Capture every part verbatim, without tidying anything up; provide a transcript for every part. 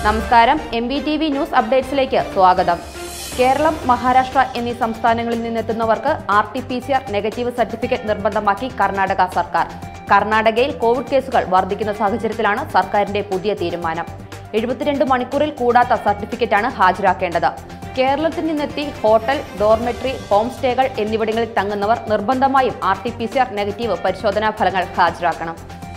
നമസ്കാരം, M B T V news അപ്ഡേറ്റ്സിലേക്ക് സ്വാഗതം. കേരളം, മഹാരാഷ്ട്ര എന്നീ സംസ്ഥാനങ്ങളിൽ നിന്നെത്തുന്നവർക്ക് R T P C R negative certificate നിർബന്ധമാക്കി കർണാടക സർക്കാർ. കർണാടകയിൽ കോവിഡ് കേസുകൾ വർദ്ധിക്കുന്ന സാഹചര്യത്തിലാണ് സർക്കാരിന്റെ പുതിയ തീരുമാനം. എഴുപത്തിരണ്ട് മണിക്കൂറിൽ കൂടാത്ത സർട്ടിഫിക്കറ്റാണ് ഹാജരാക്കേണ്ടത്. കേരളത്തിൽ നിന്നെത്തി ഹോട്ടൽ, ഡോർമെട്രി, ഹോം സ്റ്റേകൾ എന്നിവിടങ്ങളിൽ തങ്ങുന്നവർ നിർബന്ധമായും R T P C R negative പരിശോധനാ ഫലങ്ങൾ ഹാജരാക്കണം.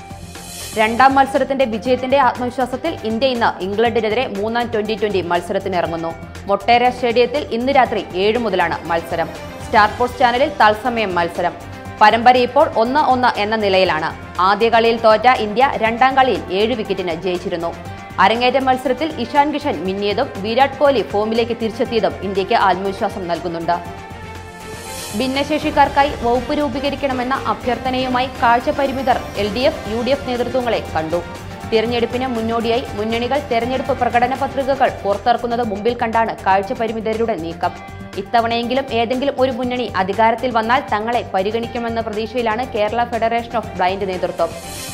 രണ്ടാം മത്സരത്തിന്റെ വിജയത്തിന്റെ ആത്മവിശ്വാസത്തിൽ ഇന്ത്യ ഇന്ന് ഇംഗ്ലണ്ടിനെതിരെ മൂന്നാം ട്വന്റി ട്വന്റി മത്സരത്തിനിറങ്ങുന്നു. മൊട്ടേര സ്റ്റേഡിയത്തിൽ ഇന്ന് രാത്രി ഏഴ് മുതലാണ് മത്സരം. സ്റ്റാർ സ്പോർട്സ് ചാനലിൽ തത്സമയം മത്സരം. പരമ്പര ഇപ്പോൾ ഒന്ന് ഒന്ന് എന്ന നിലയിലാണ്. ആദ്യ കളിയിൽ തോറ്റ ഇന്ത്യ രണ്ടാം കളിയിൽ ഏഴ് വിക്കറ്റിന് ജയിച്ചിരുന്നു. അരങ്ങേറ്റ മത്സരത്തിൽ ഇഷാൻ കിഷൻ മിന്നിയതും വിരാട് കോഹ്ലി ഫോമിലേക്ക് തിരിച്ചെത്തിയതും ഇന്ത്യക്ക് ആത്മവിശ്വാസം നൽകുന്നുണ്ട്. ഭിന്നശേഷിക്കാർക്കായി വകുപ്പ് രൂപീകരിക്കണമെന്ന അഭ്യർത്ഥനയുമായി കാഴ്ചപരിമിതർ L D F, U D F നേതൃത്വങ്ങളെ കണ്ടു. തിരഞ്ഞെടുപ്പിന് മുന്നോടിയായി മുന്നണികൾ തെരഞ്ഞെടുപ്പ് പ്രകടന പത്രികകൾ പുറത്തിറക്കുന്നത് മുമ്പിൽ കണ്ടാണ് കാഴ്ചപരിമിതരുടെ നീക്കം. ഇത്തവണയെങ്കിലും ഏതെങ്കിലും ഒരു മുന്നണി അധികാരത്തിൽ വന്നാൽ തങ്ങളെ പരിഗണിക്കുമെന്ന പ്രതീക്ഷയിലാണ് കേരള ഫെഡറേഷൻ ഓഫ് ബ്ലൈൻഡ് നേതൃത്വം.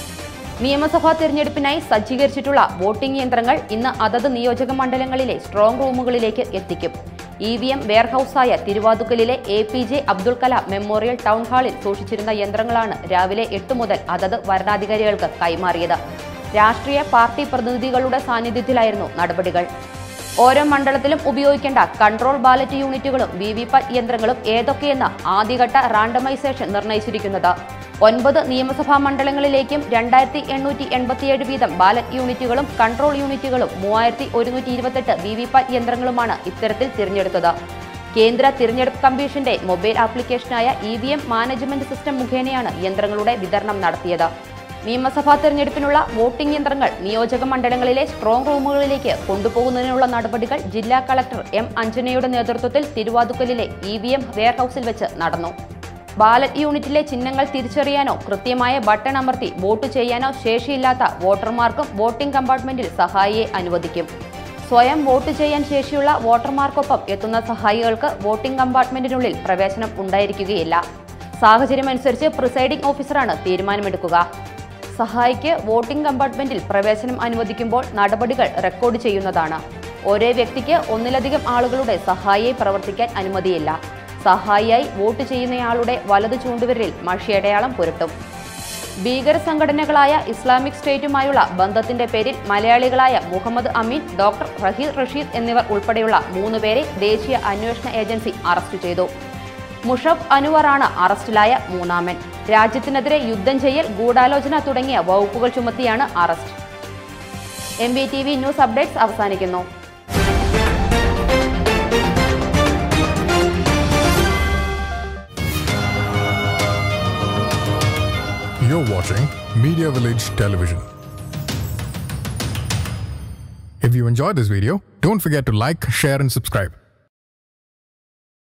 നിയമസഭാ തെരഞ്ഞെടുപ്പിനായി സജ്ജീകരിച്ചിട്ടുള്ള വോട്ടിംഗ് യന്ത്രങ്ങൾ ഇന്ന് അതത് നിയോജക മണ്ഡലങ്ങളിലെ സ്ട്രോങ് റൂമുകളിലേക്ക് എത്തിക്കും. ഇ വി എം വെയർഹൌസായ തിരുവാതുക്കലിലെ A P J Abdul Kalam memorial town ഹാളിൽ സൂക്ഷിച്ചിരുന്ന യന്ത്രങ്ങളാണ് രാവിലെ എട്ട് മുതൽ അതത് വരണാധികാരികൾക്ക് കൈമാറിയത്. രാഷ്ട്രീയ പാർട്ടി പ്രതിനിധികളുടെ സാന്നിധ്യത്തിലായിരുന്നു നടപടികൾ. ഓരോ മണ്ഡലത്തിലും ഉപയോഗിക്കേണ്ട കൺട്രോൾ ബാലറ്റ് യൂണിറ്റുകളും വി വി പാറ്റ് യന്ത്രങ്ങളും ഏതൊക്കെയെന്ന് ആദ്യഘട്ട റാൻഡമൈസേഷൻ നിർണയിച്ചിരിക്കുന്നത്. ഒൻപത് നിയമസഭാ മണ്ഡലങ്ങളിലേക്കും രണ്ടായിരത്തി എണ്ണൂറ്റി എൺപത്തിയേഴ് വീതം ബാലറ്റ് യൂണിറ്റുകളും കൺട്രോൾ യൂണിറ്റുകളും മൂവായിരത്തി ഒരുന്നൂറ്റി ഇരുപത്തെട്ട് വി വി പാറ്റ് യന്ത്രങ്ങളുമാണ് ഇത്തരത്തിൽ തിരഞ്ഞെടുത്തത്. കേന്ദ്ര തിരഞ്ഞെടുപ്പ് കമ്മീഷന്റെ മൊബൈൽ ആപ്ലിക്കേഷനായ E V M management system മുഖേനയാണ് യന്ത്രങ്ങളുടെ വിതരണം നടത്തിയത്. നിയമസഭാ തെരഞ്ഞെടുപ്പിനുള്ള വോട്ടിംഗ് യന്ത്രങ്ങൾ നിയോജക മണ്ഡലങ്ങളിലെ സ്ട്രോങ് റൂമുകളിലേക്ക് കൊണ്ടുപോകുന്നതിനുള്ള നടപടികൾ ജില്ലാ കളക്ടർ എം അഞ്ജനയുടെ നേതൃത്വത്തിൽ തിരുവാതുക്കലിലെ ഇ വി എം വെയർഹൌസിൽ വെച്ച് നടന്നു. ബാലറ്റ് യൂണിറ്റിലെ ചിഹ്നങ്ങൾ തിരിച്ചറിയാനോ കൃത്യമായ ബട്ടൺ അമർത്തി വോട്ട് ചെയ്യാനോ ശേഷിയില്ലാത്ത വോട്ടർമാർക്കും വോട്ടിംഗ് കമ്പാർട്ട്മെന്റിൽ സഹായിയെ അനുവദിക്കും. സ്വയം വോട്ട് ചെയ്യാൻ ശേഷിയുള്ള വോട്ടർമാർക്കൊപ്പം എത്തുന്ന സഹായികൾക്ക് വോട്ടിംഗ് കമ്പാർട്ട്മെന്റിനുള്ളിൽ പ്രവേശനം ഉണ്ടായിരിക്കുകയില്ല. സാഹചര്യമനുസരിച്ച് പ്രിസൈഡിംഗ് ഓഫീസറാണ് തീരുമാനമെടുക്കുക. സഹായിക്ക് വോട്ടിംഗ് കമ്പാർട്ട്മെന്റിൽ പ്രവേശനം അനുവദിക്കുമ്പോൾ നടപടികൾ റെക്കോർഡ് ചെയ്യുന്നതാണ്. ഒരേ വ്യക്തിക്ക് ഒന്നിലധികം ആളുകളുടെ സഹായിയെ പ്രവർത്തിക്കാൻ അനുമതിയില്ല. സഹായിയായി വോട്ട് ചെയ്യുന്നയാളുടെ വലതു ചൂണ്ടുവിരലിൽ മഷിയടയാളം പുരട്ടും. ഭീകര സംഘടനകളായ ഇസ്ലാമിക് സ്റ്റേറ്റുമായുള്ള ബന്ധത്തിന്റെ പേരിൽ മലയാളികളായ മുഹമ്മദ് അമീൻ, ഡോക്ടർ റഹീർ റഷീദ് എന്നിവർ ഉൾപ്പെടെയുള്ള മൂന്നുപേരെ ദേശീയ അന്വേഷണ ഏജൻസി അറസ്റ്റ് ചെയ്തു. മുഷഫ് അനുവറാണ് അറസ്റ്റിലായ മൂന്നാമൻ. രാജ്യത്തിനെതിരെ യുദ്ധം ചെയ്യൽ, ഗൂഢാലോചന തുടങ്ങിയ വകുപ്പുകൾ ചുമത്തിയാണ് arrest. M B T V news updates അവസാനിക്കുന്നു. You're watching Media Village Television. If you enjoyed this video, don't forget to like, share and subscribe.